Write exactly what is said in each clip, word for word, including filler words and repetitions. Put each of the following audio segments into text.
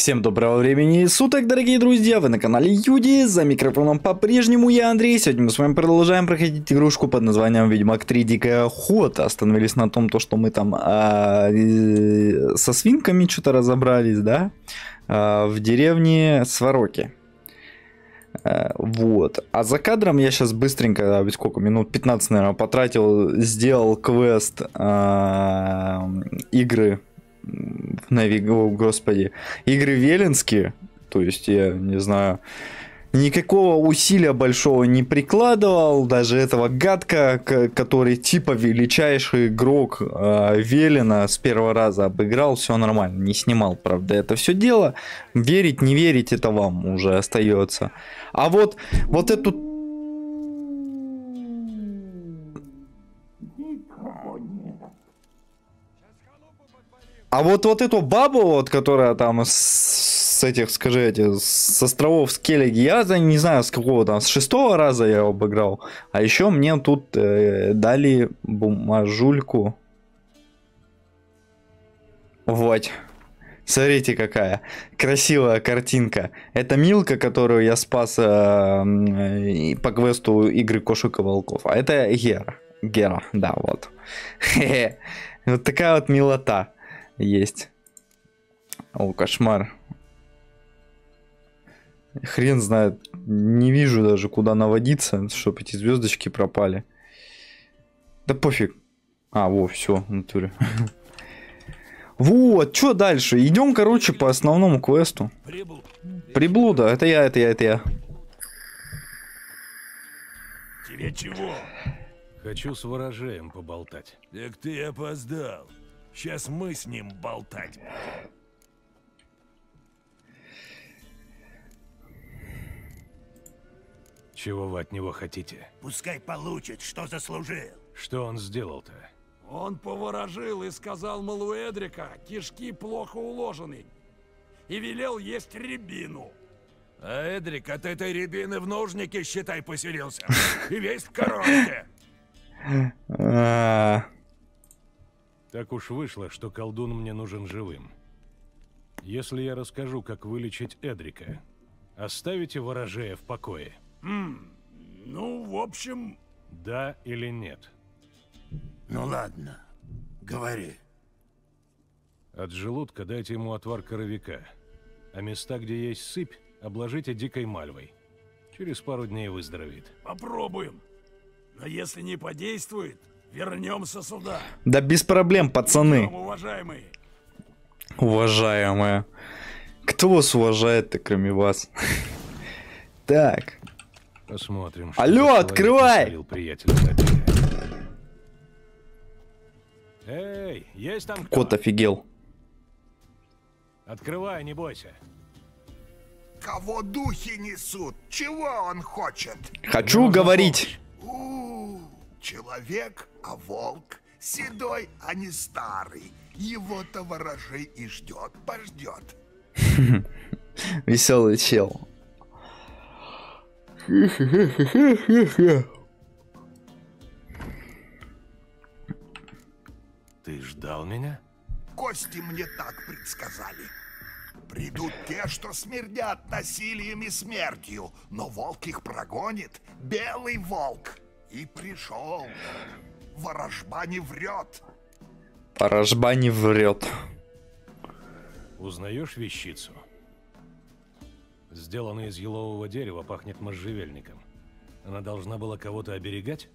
Всем доброго времени суток, дорогие друзья, вы на канале Юди, за микрофоном по-прежнему я, Андрей. Сегодня мы с вами продолжаем проходить игрушку под названием Ведьмак три Дикая Охота. Остановились на том, то, что мы там а, э, со свинками что-то разобрались, да, а, в деревне Свароки. А, вот, а за кадром я сейчас быстренько, сколько, минут пятнадцать, наверное, потратил, сделал квест а, игры... Навиг... О, господи, игры веленские, то есть я не знаю, никакого усилия большого не прикладывал, даже этого гадка, который типа величайший игрок э, Велена, с первого раза обыграл, все нормально, не снимал, правда, это все дело, верить, не верить, это вам уже остается. А вот, вот эту... А вот, вот эту бабу, вот, которая там с, с этих, скажите, с островов Скеллиги, я не знаю, с какого там, с шестого раза я его обыграл. А еще мне тут э, дали бумажульку. Вот. Смотрите, какая красивая картинка. Это Милка, которую я спас э, по квесту игры Кошек и Волков. А это Гера. Гера, да, вот. Вот такая вот милота. Есть. О, кошмар. Хрен знает. Не вижу даже, куда наводиться, чтобы эти звездочки пропали. Да пофиг. А, во, все, в натуре. Вот, что дальше? Идем, короче, по основному квесту. Приблуда, это я, это я, это я. Тебе чего? Хочу с ворожеем поболтать. Так ты опоздал. Сейчас мы с ним болтать. Чего вы от него хотите? Пускай получит, что заслужил. Что он сделал-то? Он поворожил и сказал, мол, у Эдрика кишки плохо уложены. И велел есть рябину. А Эдрик от этой рябины в нужнике, считай, поселился. И весь в коробке. Так уж вышло, что колдун мне нужен живым. Если я расскажу, как вылечить Эдрика, оставите ворожея в покое? М, ну, в общем... Да или нет? Ну ладно, говори. От желудка дайте ему отвар коровика, а места, где есть сыпь, обложите дикой мальвой. Через пару дней выздоровеет. Попробуем. Но если не подействует, вернемся сюда. Да без проблем, пацаны. Идем, уважаемые. Уважаемая. Кто вас уважает-то, кроме вас? Так. Посмотрим. Алло, открывай! Эй, есть там кто? Кот офигел. Открывай, не бойся. Кого духи несут? Чего он хочет? Хочу Нужно говорить. У, человек, а волк. Седой, а не старый. Его-то ворожей и ждет, пождет. Веселый чел. Ты ждал меня? Кости мне так предсказали. Придут те, что смердят насилием и смертью, но волк их прогонит. Белый волк. И пришел. Ворожба не врет. Ворожба не врет. Узнаешь вещицу? Сделанная из елового дерева, пахнет можжевельником. Она должна была кого-то оберегать?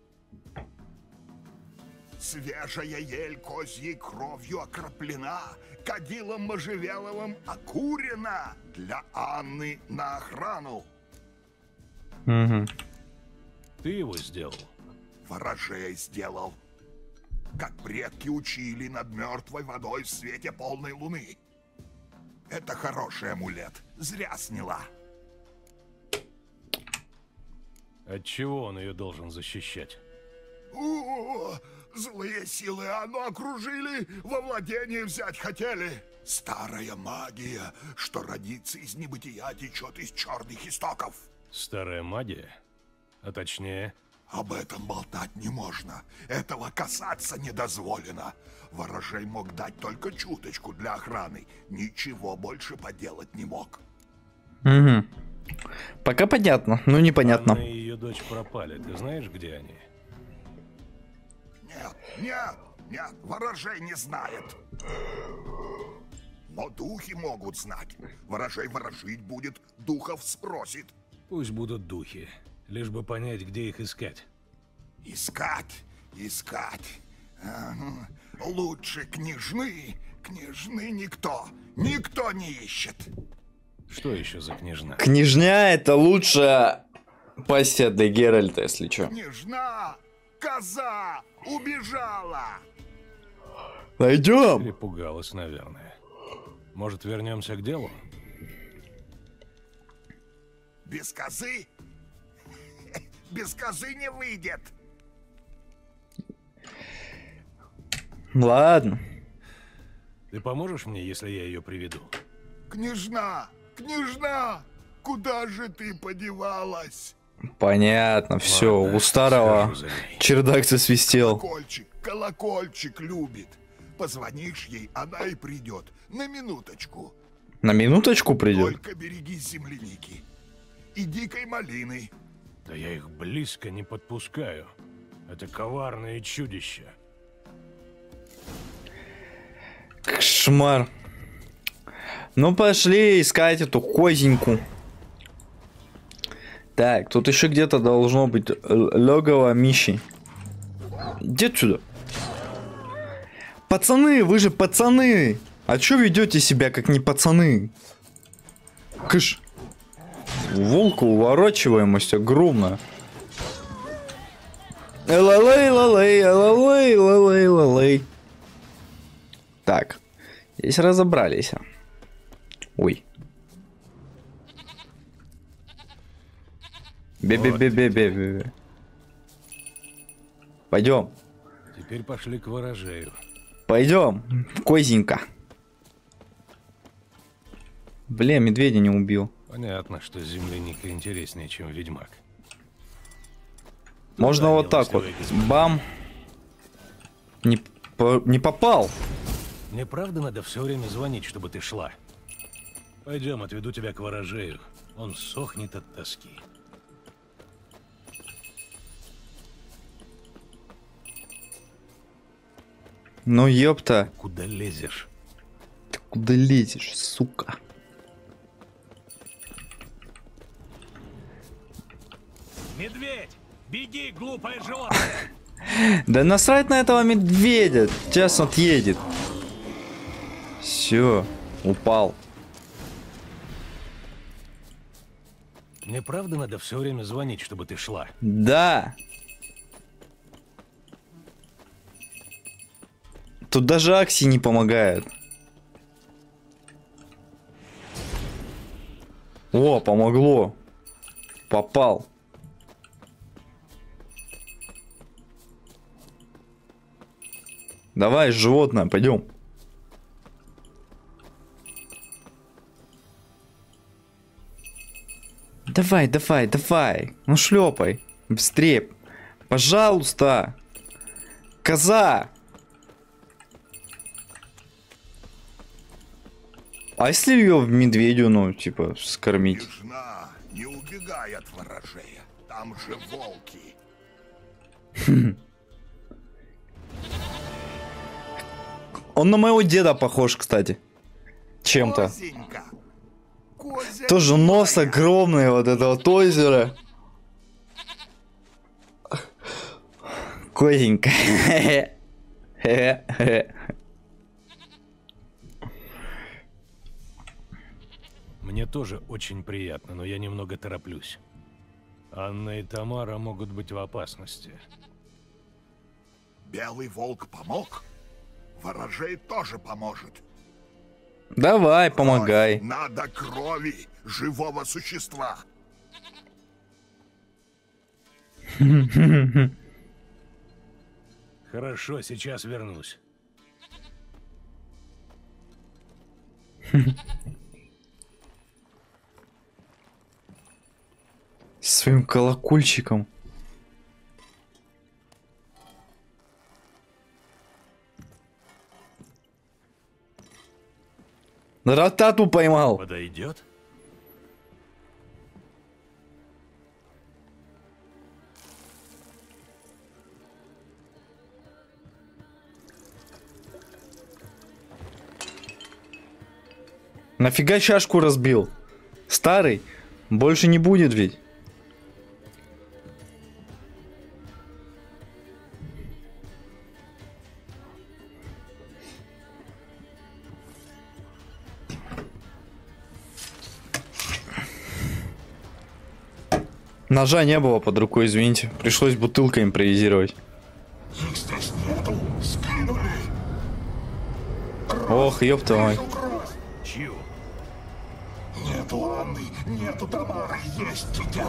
Свежая ель козьей кровью окроплена, кадилом можжевеловым окурена, для Анны на охрану. Угу. Ты его сделал? Ворожей сделал. Как предки учили над мертвой водой в свете полной луны. Это хороший амулет. Зря сняла. От чего он ее должен защищать? О, злые силы оно окружили, во владение взять хотели. Старая магия, что родится из небытия, течет из черных истоков. Старая магия? А точнее? Об этом болтать не можно. Этого касаться не дозволено. Ворожей мог дать только чуточку для охраны. Ничего больше поделать не мог. Угу. Пока понятно, но непонятно. Анна и ее дочь пропали. Ты знаешь, где они? Нет, нет, нет, ворожей не знает. Но духи могут знать. Ворожей ворожить будет, духов спросит. Пусть будут духи. Лишь бы понять, где их искать. Искать, искать. А, лучше княжны. Княжны никто, никто не ищет. Что еще за княжна? Княжня это лучшая пассия для Геральта, если что. Княжна, коза, убежала. Найдем. Перепугалась, наверное. Может, вернемся к делу? Без козы? Без козы не выйдет. Ладно. Ты поможешь мне, если я ее приведу? Княжна, княжна, куда же ты подевалась? Понятно, все. Ладно, У старого схожу за ней. чердак засвистел. Колокольчик, колокольчик любит. Позвонишь ей, она и придет. На минуточку. На минуточку придет. Только береги земляники. И дикой малины. Да я их близко не подпускаю. Это коварное чудище. Кошмар. Ну пошли искать эту козеньку. Так, тут еще где-то должно быть логово Миши. Иди отсюда. Пацаны, вы же пацаны. А чё ведете себя как не пацаны? Кыш. Волка уворачиваемость огромная. Элалей, лалей, элалей, лалей, лалей. Так, здесь разобрались. Ой. Бе-бе-бе-бе-бе-бе. Пойдем. Теперь пошли к ворожею. Пойдем, козенька. Бля, медведя не убил. Понятно, что земляника интереснее, чем ведьмак. Можно Да, вот так вот. милостивый господин. Бам. Не, по- не попал. Мне правда надо все время звонить, чтобы ты шла? Пойдем, отведу тебя к ворожею. Он сохнет от тоски. Ну ёпта. Куда лезешь? Ты куда лезешь, сука? Медведь! Беги, глупое животное! Да насрать на этого медведя. Сейчас он отъедет. Все, упал. Мне правда надо все время звонить, чтобы ты шла? Да. Тут даже Акси не помогает. О, помогло. Попал. Давай, животное, пойдем. Давай, давай, давай. Ну шлепай. Быстрее. Пожалуйста. Коза. А если ее в медведю, ну, типа, скормить? Княжна, не убегай от ворожея. Там же волки. Он на моего деда похож, кстати. Чем-то. Козенька. Козя Тоже нос моя. огромный, вот это вот озеро. Козенька. Мне тоже очень приятно, но я немного тороплюсь. Анна и Тамара могут быть в опасности. Белый волк помог? Ворожей тоже поможет. Давай, помогай. Кровь, надо крови живого существа. Хорошо, сейчас вернусь. Своим колокольчиком. Ратату поймал. Подойдет? Нафига чашку разбил? Старый. Больше не будет ведь. Ножа не было под рукой, извините. Пришлось бутылкой импровизировать. Их здесь нету. Скинули. Ох, ёпта мой. Чью? Нету Анны, нету Тамары, есть дитя.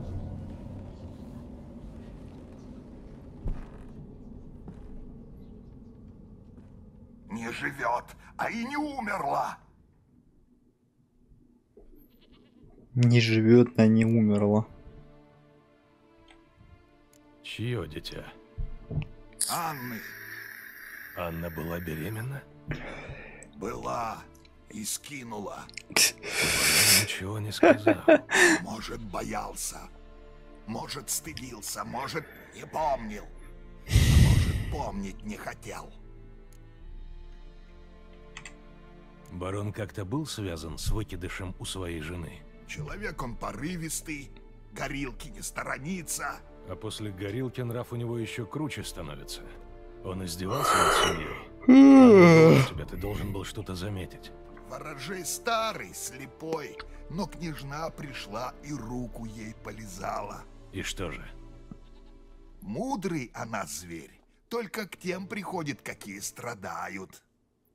Не живет, а и не умерла. Не живет, а не умерла. Чье дитя? Анны Анна была беременна? была и скинула. Она ничего не сказала. Может, боялся, может, стыдился, может, не помнил, а может, помнить не хотел. Барон как-то был связан с выкидышем у своей жены. Человек он порывистый, горилки не сторонится. А после горилки нрав у него еще круче становится. Он издевался над семьей. У тебя ты должен был что-то заметить. Ворожей старый, слепой, но княжна пришла и руку ей полизала. И что же? Мудрый она зверь, только к тем приходит, какие страдают.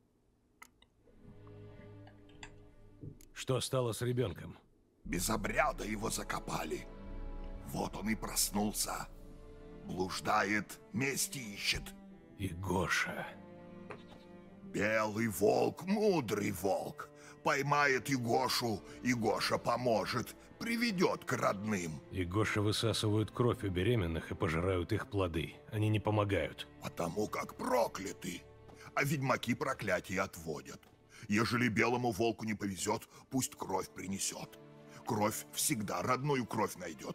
Что стало с ребенком? Без обряда его закопали. Вот он и проснулся. Блуждает, мести ищет. И Гоша. Белый волк, мудрый волк. Поймает Егошу, и Гоша поможет, приведет к родным. И Гоша высасывают кровь у беременных и пожирают их плоды. Они не помогают. Потому как прокляты. А ведьмаки проклятие отводят. Ежели белому волку не повезет, пусть кровь принесет. Кровь всегда родную кровь найдет.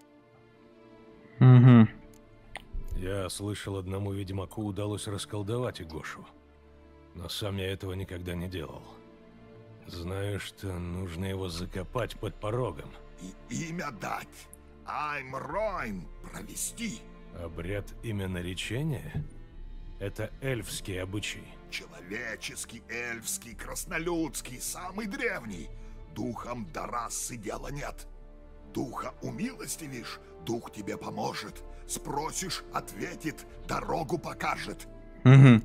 Угу. Я слышал, одному ведьмаку удалось расколдовать Игошу. Но сам я этого никогда не делал. Знаю, что нужно его закопать под порогом. И имя дать. Аймройн провести. Обряд именоречения? Это эльфский обычай. Человеческий, эльфский, краснолюдский, самый древний. Духом до расы дела нет. Духа умилостивишь, дух тебе поможет. Спросишь, ответит, дорогу покажет. Угу.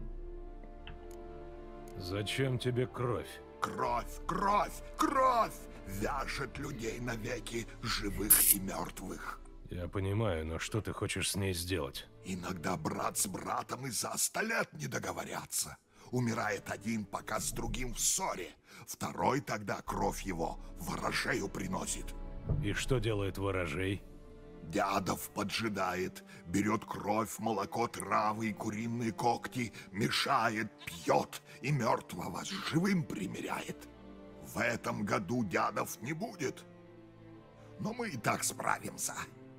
Зачем тебе кровь? Кровь, кровь, кровь вяжет людей навеки, живых и мертвых. Я понимаю, но что ты хочешь с ней сделать? Иногда брат с братом из-за ста лет не договорятся. Умирает один, пока с другим в ссоре. Второй тогда кровь его ворожею приносит. И что делает ворожей? Дядов поджидает, берет кровь, молоко, травы и куриные когти, мешает, пьет и мертвого с живым примиряет. В этом году дядов не будет, но мы и так справимся.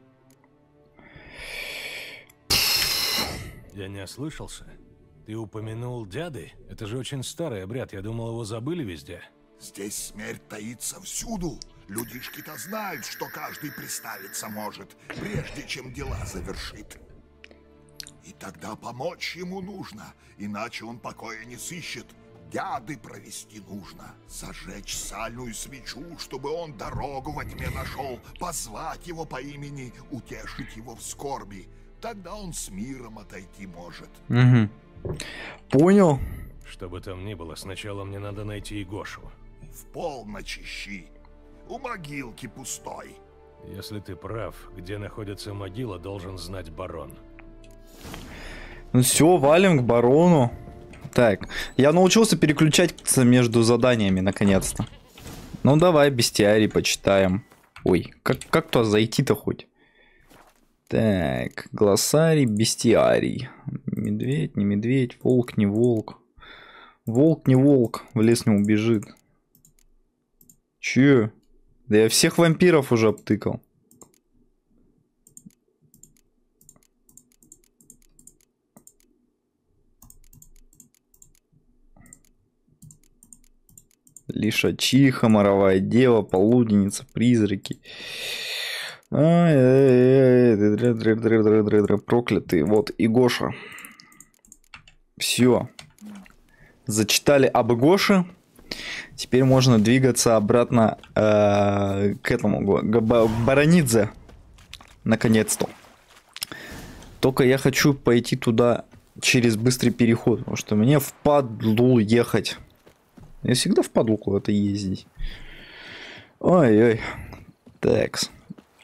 Я не ослышался? Ты упомянул дяды? Это же очень старый обряд, я думал, его забыли везде. Здесь смерть таится всюду. Людишки-то знают, что каждый приставиться может, прежде чем дела завершит. И тогда помочь ему нужно, иначе он покоя не сыщет. Дяды провести нужно, зажечь сальную свечу, чтобы он дорогу во тьме нашел, позвать его по имени, утешить его в скорби. Тогда он с миром отойти может. Угу. Понял. Что бы там ни было, сначала мне надо найти Игошу. В полночь ищи. У могилки пустой. Если ты прав, где находится могила, должен знать барон. Ну все, валим к барону. Так, я научился переключаться между заданиями, наконец-то. Ну давай, бестиарий почитаем. Ой, как, как туда зайти-то хоть? Так, глоссарий, бестиарий. Медведь, не медведь, волк, не волк. Волк, не волк, в лес не убежит. Че? Да я всех вампиров уже обтыкал. Лишачиха, моровая дева, полуденница, призраки. Проклятый. Вот, и Гоша. Все. Зачитали об Гоше. Теперь можно двигаться обратно э, к этому, к Баронидзе. Наконец-то. Только я хочу пойти туда через быстрый переход, потому что мне впадлу ехать. Я всегда впадлу куда-то ездить. Ой-ой. Такс.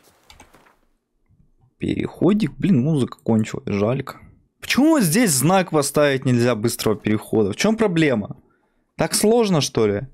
Переходик. Блин, музыка кончилась. Жалько. Почему здесь знак поставить нельзя быстрого перехода? В чем проблема? Так сложно, что ли?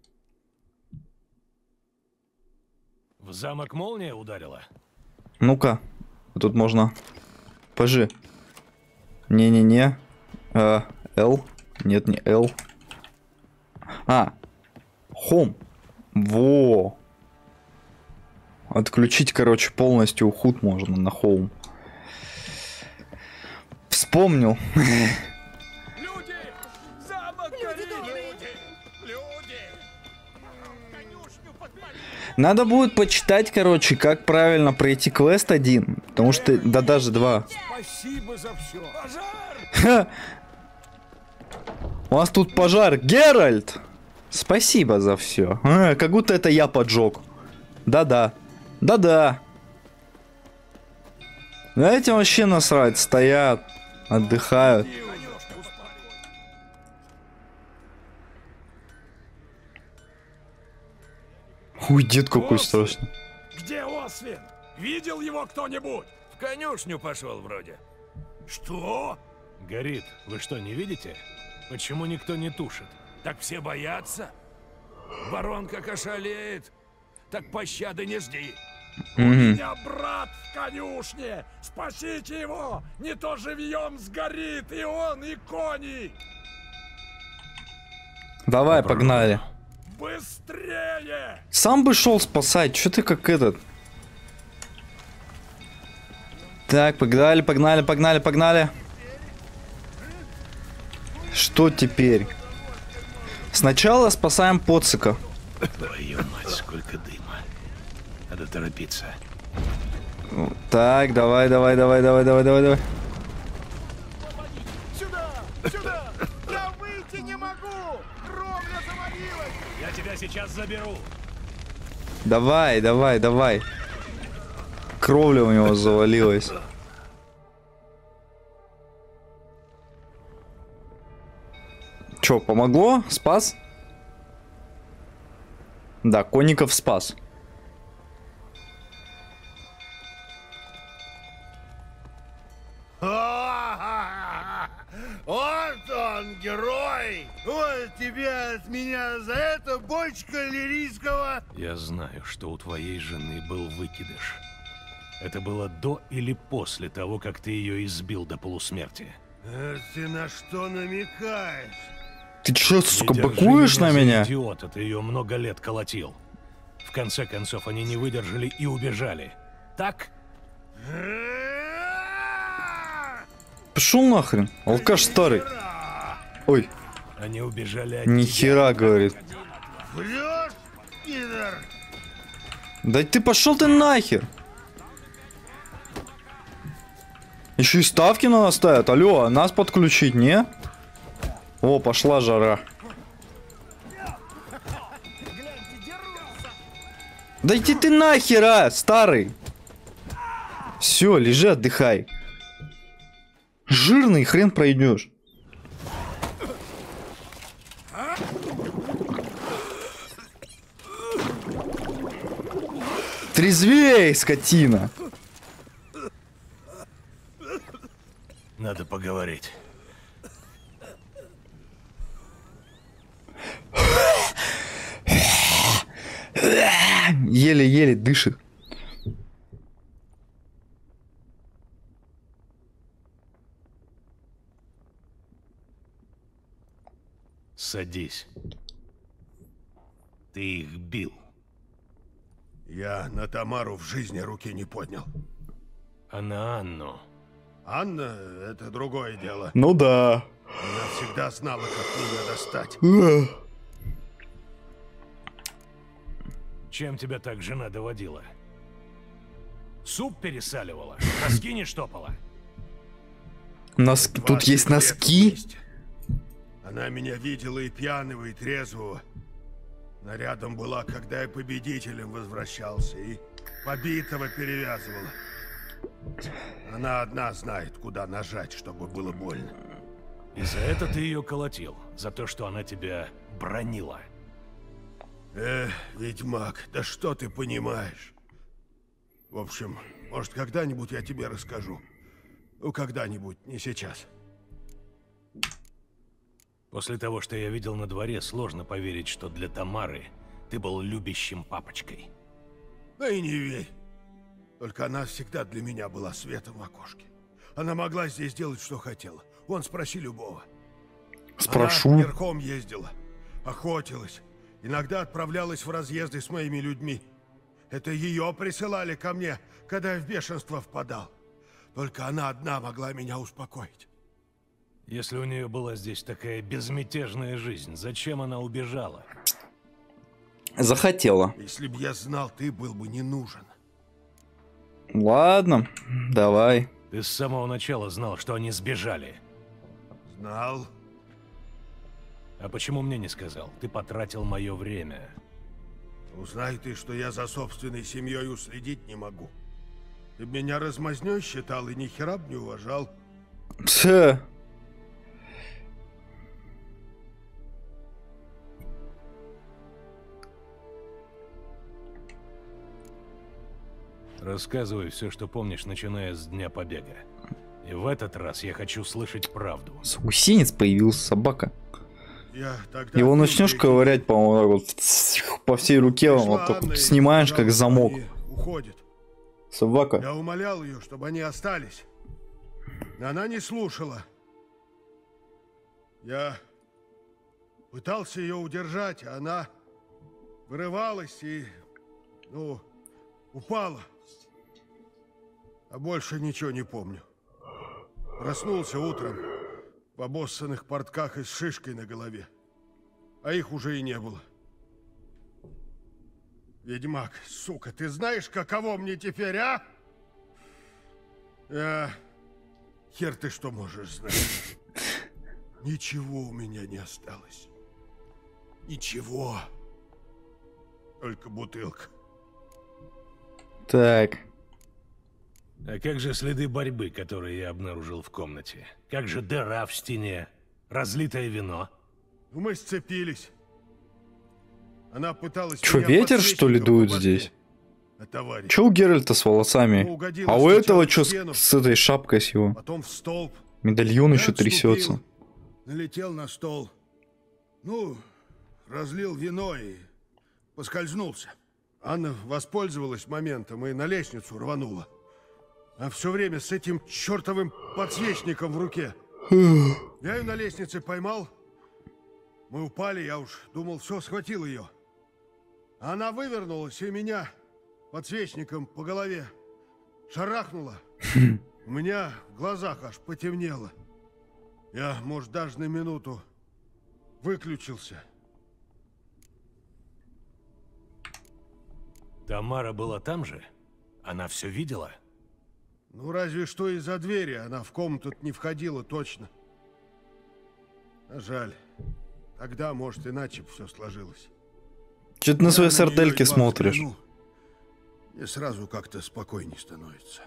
В замок молния ударила? Ну-ка. Тут можно... Пожи. Не-не-не. А, L. Нет, не L. А. Home. Во. Отключить, короче, полностью уход можно на Home. Вспомнил. Люди! Замок горит! Люди! Люди! Конюшню подпалили! Надо будет почитать, короче, как правильно пройти квест один. Потому что... Да даже два. Спасибо за все! Пожар! Ха. У вас тут пожар. Геральт! Спасибо за все. А, как будто это я поджег. Да-да. Да-да. Да этим вообще насрать. Стоят. Отдыхают. Ой, дед какой страшный. Где Освин? Видел его кто-нибудь? В конюшню пошел вроде. Что? Горит. Вы что, не видите? Почему никто не тушит? Так все боятся? Барон как ошалеет. Так пощады не жди. У меня брат в конюшне! Спасите его! Не то живьем сгорит и он, и кони! Давай, погнали. Быстрее! Сам бы шел спасать. Че ты как этот? Так, погнали, погнали, погнали, погнали. Что теперь? Сначала спасаем Поцика. Твою мать, сколько дыма. Надо торопиться. Так, давай, давай, давай, давай, давай, давай, давай. Сюда! Сюда! Я выйти не могу! Кровля завалилась! Я тебя сейчас заберу. Давай, давай, давай. Кровля у него завалилась. Че, помогло? Спас? Да, Конников спас. Вот он, герой! Вот тебе от меня за это бочка лирийского... Я знаю, что у твоей жены был выкидыш. Это было до или после того, как ты ее избил до полусмерти? А ты на что намекаешь? Ты че, сука, Не держи быкуешь на за меня? Идиота, ты ее много лет колотил. В конце концов, они не выдержали и убежали. Так? Пошел нахрен, алкаш старый. Ой, Они убежали от нихера, говорит. Врешь, пидор? Да ты пошел ты нахер. Еще и ставки на нас ставят. Алло, а нас подключить, не? О, пошла жара. Да иди ты нахер, а, старый. Все, лежи, отдыхай. Жирный, хрен пройдешь. Трезвей, скотина. Надо поговорить. Еле-еле дышит. Садись. Ты их бил. Я на Тамару в жизни руки не поднял. А на Анну? Анна — это другое дело. Ну да. Она всегда знала, как меня достать. Чем тебя так жена доводила? Суп пересаливала? Носки не штопала? Носки. Тут есть двадцать лет носки? вместе. Она меня видела и пьяного, и трезвого. Она рядом была, когда я победителем возвращался, и побитого перевязывала. Она одна знает, куда нажать, чтобы было больно. И за это ты ее колотил? За то, что она тебя бронила? Эх, ведьмак, да что ты понимаешь? В общем, может, когда-нибудь я тебе расскажу. Ну, когда-нибудь, не сейчас. После того, что я видел на дворе, сложно поверить, что для Тамары ты был любящим папочкой. Да и не верь. Только она всегда для меня была светом в окошке. Она могла здесь делать, что хотела. Вон, спроси любого. Спрошу. Она верхом ездила, охотилась. Иногда отправлялась в разъезды с моими людьми. Это ее присылали ко мне, когда я в бешенство впадал. Только она одна могла меня успокоить. Если у нее была здесь такая безмятежная жизнь, зачем она убежала? Захотела. Если б я знал, ты был бы не нужен. Ладно, давай. Ты с самого начала знал, что они сбежали. Знал. А почему мне не сказал? Ты потратил мое время. Узнай ты, что я за собственной семьей уследить не могу. Ты б меня размазнёй считал и ни хера б не уважал. Пс. Рассказывай все, что помнишь, начиная с дня побега. И в этот раз я хочу слышать правду. Гусениц появился, собака. Я тогда Его пил начнешь эти- ковырять, по-моему, вот по всей руке, Пришла вот так Анна вот и снимаешь, сказала, как что замок. они уходят. Собака. Я умолял ее, чтобы они остались. Но она не слушала. Я пытался ее удержать, а она вырывалась и, ну, упала. А больше ничего не помню. Проснулся утром в обоссанных портках и с шишкой на голове. А их уже и не было. Ведьмак, сука, ты знаешь, каково мне теперь, а? А, хер ты что можешь знать? Ничего у меня не осталось. Ничего. Только бутылка. Так. А как же следы борьбы, которые я обнаружил в комнате? Как же дыра в стене? Разлитое вино? Ну, мы сцепились. Она пыталась... Чё, меня ветер, что ли, подсвечником дует по башке. здесь? А товарищ. Чё у Геральта с волосами? Ну, угодила А у сначала этого в чё с, стену, с этой шапкой с его? потом в столб. Медальон Я еще отступил, трясется. Налетел на стол. Ну, разлил вино и поскользнулся. Анна воспользовалась моментом и на лестницу рванула. А все время с этим чертовым подсвечником в руке. Я ее на лестнице поймал. Мы упали, я уж думал, все, схватил ее. А она вывернулась и меня подсвечником по голове шарахнула. У меня в глазах аж потемнело. Я, может, даже на минуту выключился. Тамара была там же? Она все видела? Ну, разве что из-за двери. Она в комнату не входила точно. А жаль. Тогда, может, иначе бы все сложилось. Чё ты на свои Я неё сардельки едва смотришь? взгляну, и сразу как-то спокойнее становится.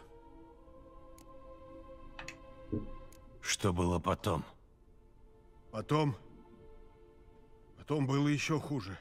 Что было потом? Потом... Потом было еще хуже.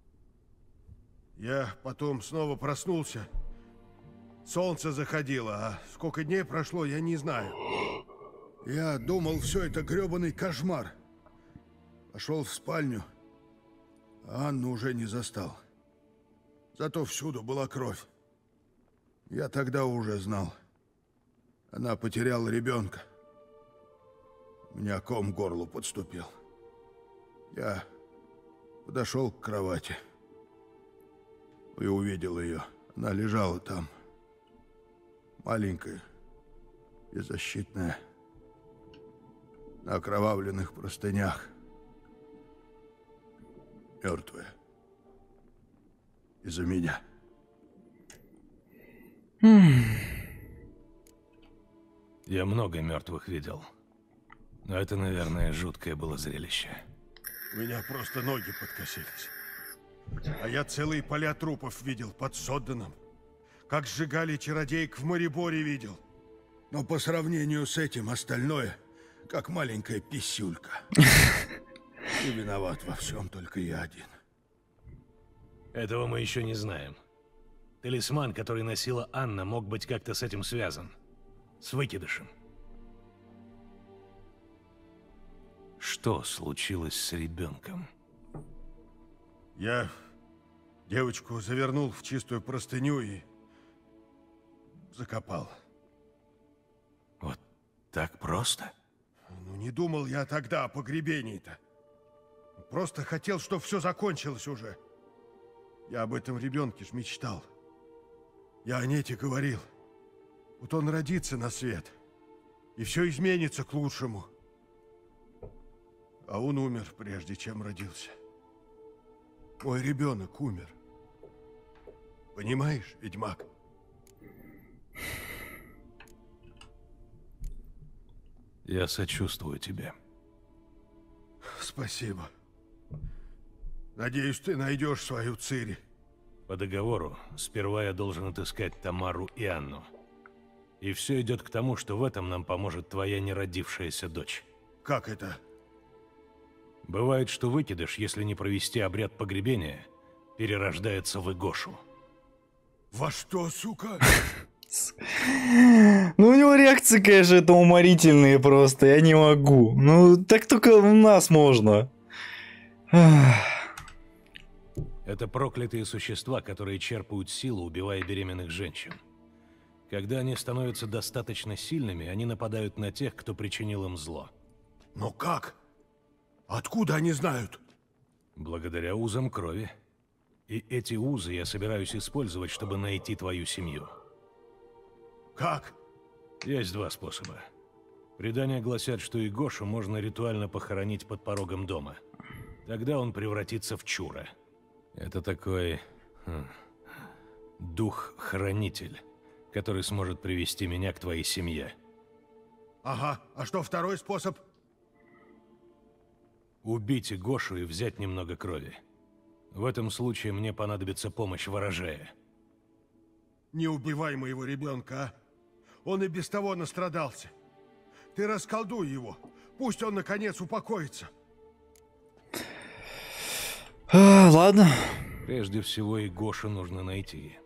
Я потом снова проснулся. Солнце заходило, а сколько дней прошло, я не знаю. Я думал, все это гребаный кошмар. Пошел в спальню, а Анну уже не застал. Зато всюду была кровь. Я тогда уже знал. Она потеряла ребенка. У меня ком к горлу подступил. Я подошел к кровати и увидел ее Она лежала там. Маленькая, беззащитная. На окровавленных простынях. Мертвая. Из-за меня. Я много мертвых видел. Но это, наверное, жуткое было зрелище. У меня просто ноги подкосились. А я целые поля трупов видел под Содданом. Как сжигали чародеек в Мориборе видел. Но по сравнению с этим остальное, как маленькая писюлька. И виноват во всем только я один. Этого мы еще не знаем. Талисман, который носила Анна, мог быть как-то с этим связан. С выкидышем. Что случилось с ребенком? Я девочку завернул в чистую простыню и закопал. Вот так просто? Ну, не думал я тогда о погребении-то. Просто хотел, чтобы все закончилось уже. Я об этом ребенке ж мечтал. Я о Нете говорил. Вот он родится на свет, и все изменится к лучшему. А он умер, прежде чем родился. Мой ребенок умер. Понимаешь, ведьмак? Я сочувствую тебе. Спасибо. Надеюсь, ты найдешь свою Цири. По договору, сперва я должен отыскать Тамару и Анну. И все идет к тому, что в этом нам поможет твоя неродившаяся дочь. Как это? Бывает, что выкидыш, если не провести обряд погребения, перерождается в Игошу. Во что, сука? Ну, у него реакции, конечно, это уморительные просто, я не могу. Ну, так только у нас можно. Это проклятые существа, которые черпают силу, убивая беременных женщин. Когда они становятся достаточно сильными, они нападают на тех, кто причинил им зло. Но как? Откуда они знают? Благодаря узам крови. И эти узы я собираюсь использовать, чтобы найти твою семью. Как? Есть два способа. Предания гласят, что Игошу можно ритуально похоронить под порогом дома. Тогда он превратится в чура. Это такой... Хм, дух-хранитель, который сможет привести меня к твоей семье. Ага, а что второй способ? Убить Игошу и взять немного крови. В этом случае мне понадобится помощь ворожея. Не убивай моего ребенка, а? Он и без того настрадался. Ты расколдуй его. Пусть он, наконец, упокоится. А, ладно. Прежде всего, Игошу нужно найти.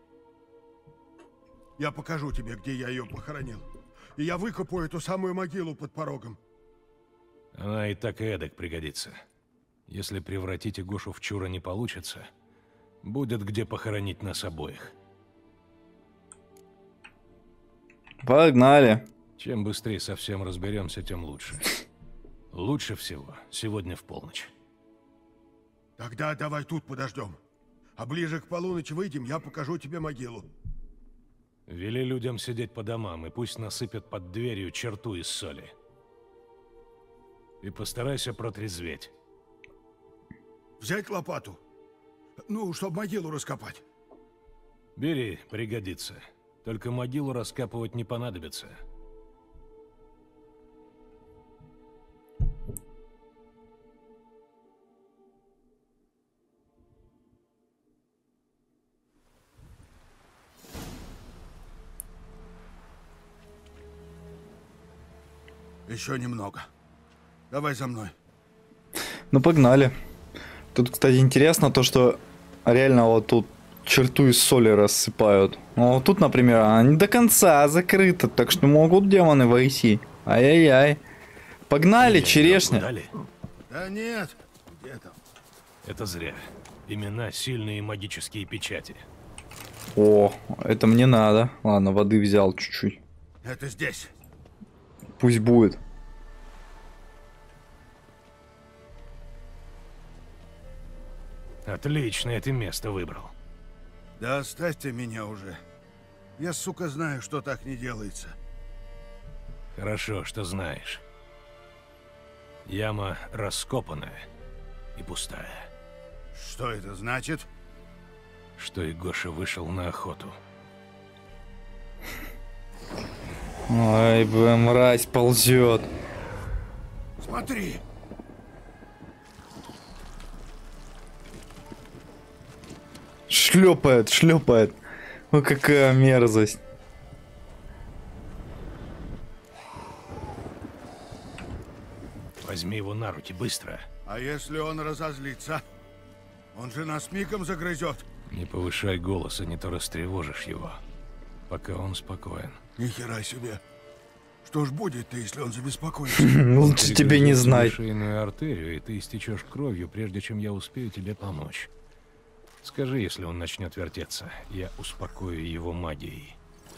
Я покажу тебе, где я ее похоронил. И я выкопаю эту самую могилу под порогом. Она и так и эдак пригодится. Если превратить Игошу в чура не получится, будет где похоронить нас обоих. Погнали. Чем быстрее совсем разберемся, тем лучше. Лучше всего сегодня в полночь. Тогда давай тут подождем. А ближе к полуночи выйдем, я покажу тебе могилу. Вели людям сидеть по домам, и пусть насыпят под дверью черту из соли. И постарайся протрезветь. Взять лопату? Ну, чтобы могилу раскопать. Бери, пригодится. Только могилу раскапывать не понадобится. Еще немного. Давай за мной. Ну, погнали. Тут, кстати, интересно то, что реально вот тут черту из соли рассыпают. Ну, вот тут, например, она не до конца закрыта, так что могут демоны войти. Ай-яй-яй. Погнали, Нет, черешня. дали? Да нет. Где там? Это зря. Имена сильные магические печати. О, это мне надо. Ладно, воды взял чуть-чуть. Это здесь. Пусть будет. Отлично, это место выбрал. Да оставьте меня уже. Я, сука, знаю, что так не делается. Хорошо, что знаешь. Яма раскопанная и пустая. Что это значит? Что и Гоша вышел на охоту. Ой, бля, мразь ползет. Смотри. Шлепает, шлепает. Ой, какая мерзость. Возьми его на руки, быстро. А если он разозлится? Он же нас мигом загрызет. Не повышай голос, а не то растревожишь его. Пока он спокоен. Ни хера себе. Что ж будет-то, если он забеспокоится? Лучше тебе не знать. Шейную артерию, и ты истечешь кровью, прежде чем я успею тебе помочь. Скажи, если он начнет вертеться, я успокою его магией.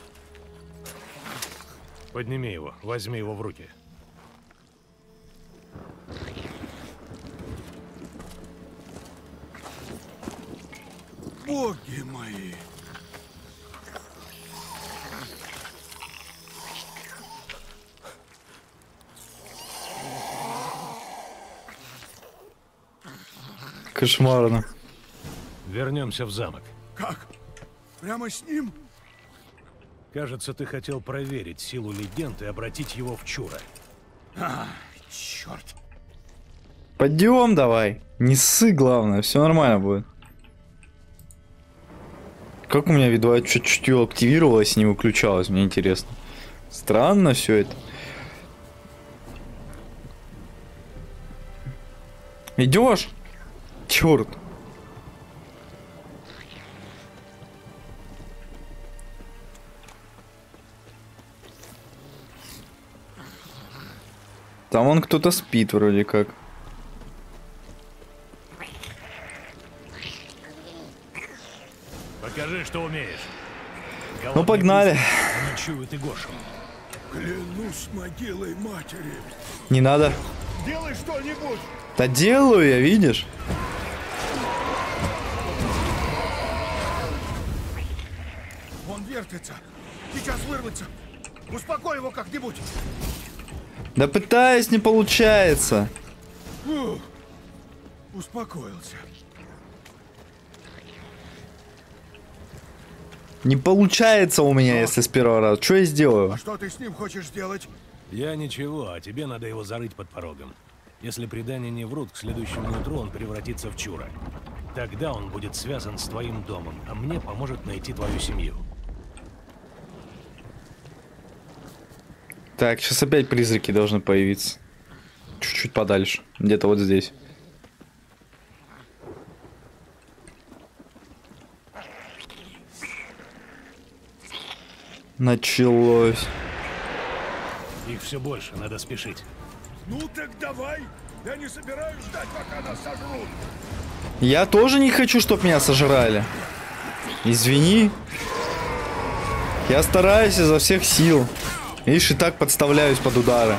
Подними его, возьми его в руки. Боги мои! Кошмарно. Вернемся в замок. Как? Прямо с ним? Кажется, ты хотел проверить силу легенд и обратить его в Чура. А, черт. Пойдем давай. Не ссы, главное, все нормально будет. Как у меня виду чуть-чуть активировалось и не выключалось, мне интересно. Странно все это. Идешь? Черт. Там он кто-то спит вроде как. Покажи, что умеешь. Ну погнали. Они чуют и Гошу. Клянусь могилой матери. Не надо. Делай что-нибудь. Да делаю я, видишь? Он вертится. Сейчас вырвется. Успокой его как-нибудь. Да пытаюсь, не получается. Фух. Успокоился. Не получается у меня, если с первого раза. Что я сделаю? А что ты с ним хочешь сделать? Я ничего, а тебе надо его зарыть под порогом. Если предания не врут, к следующему утру он превратится в Чура. Тогда он будет связан с твоим домом, а мне поможет найти твою семью. Так, сейчас опять призраки должны появиться. Чуть-чуть подальше. Где-то вот здесь. Началось. Их все больше, надо спешить. Ну так давай. Я не собираюсь ждать, пока нас сожрут. Я тоже не хочу, чтобы меня сожрали. Извини. Я стараюсь изо всех сил. Видишь, и так подставляюсь под удары.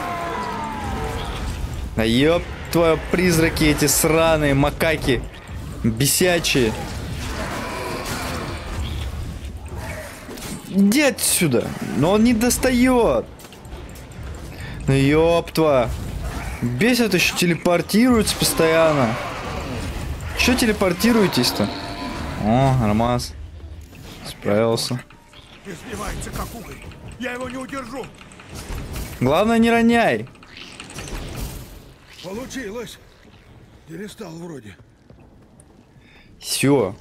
А ёб твои призраки эти сраные, макаки. Бесячие. Иди отсюда. Но он не достает. Ну ёб твоя. Бесит, еще телепортируется постоянно. Че телепортируетесь-то? О, нормас. Справился. Извивается как уголь. Я его не удержу. Главное, не роняй. Получилось. Перестал вроде. Все.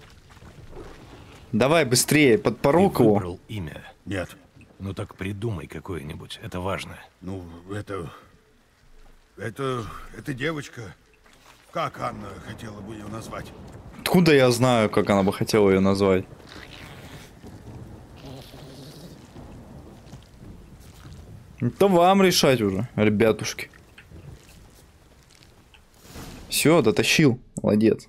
Давай быстрее, под порог его. Выбрал имя. Нет. Ну так придумай какое-нибудь, это важно. Ну, это... Это... Это девочка. Как Анна хотела бы ее назвать? Откуда я знаю, как она бы хотела ее назвать? Это вам решать уже, ребятушки. Все, дотащил. Молодец.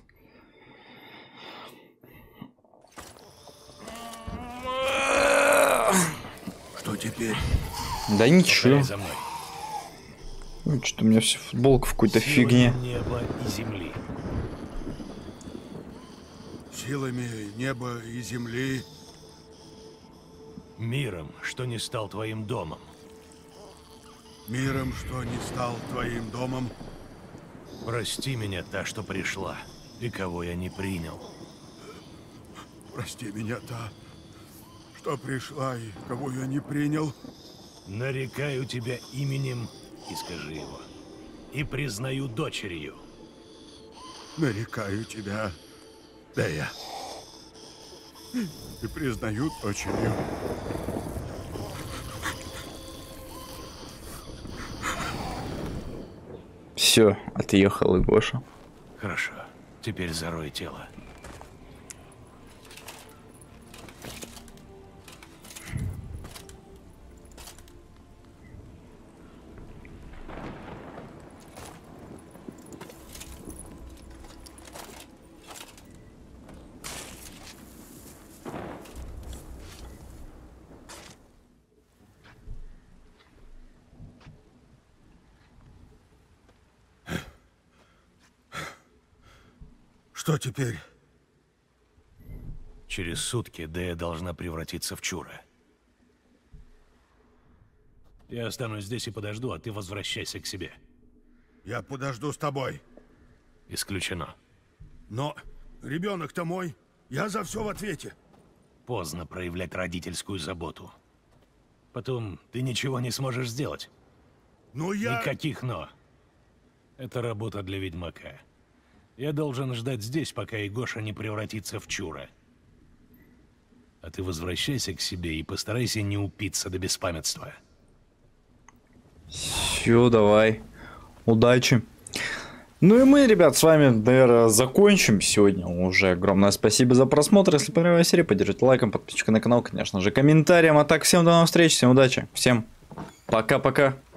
Что теперь? Да ничего. Повторяй за мной. Ну, что-то у меня вся футболка в какой-то Силой фигне. неба и земли. силами неба и земли. Миром, что не стал твоим домом. Миром, что не стал твоим домом. Прости меня, та, что пришла, и кого я не принял. Прости меня, та, что пришла и кого я не принял. Нарекаю тебя именем, и скажи его, и признаю дочерью. Нарекаю тебя, Дея, и признаю дочерью. Все, отъехал и Гоша. Хорошо, теперь зарой тело. Что теперь? Через сутки Дея должна превратиться в Чура. Я останусь здесь и подожду, а ты возвращайся к себе. Я подожду с тобой. Исключено. Но ребенок-то мой. Я за все в ответе. Поздно проявлять родительскую заботу. Потом ты ничего не сможешь сделать. Но я... Никаких «но». Это работа для ведьмака. Я должен ждать здесь, пока Игоша не превратится в Чура. А ты возвращайся к себе и постарайся не упиться до беспамятства. Все, давай. Удачи. Ну и мы, ребят, с вами, наверное, закончим сегодня уже. Огромное спасибо за просмотр. Если понравилась серия, поддержите лайком, подписчикой на канал, конечно же, комментарием. А так, всем до новых встреч, всем удачи, всем пока-пока.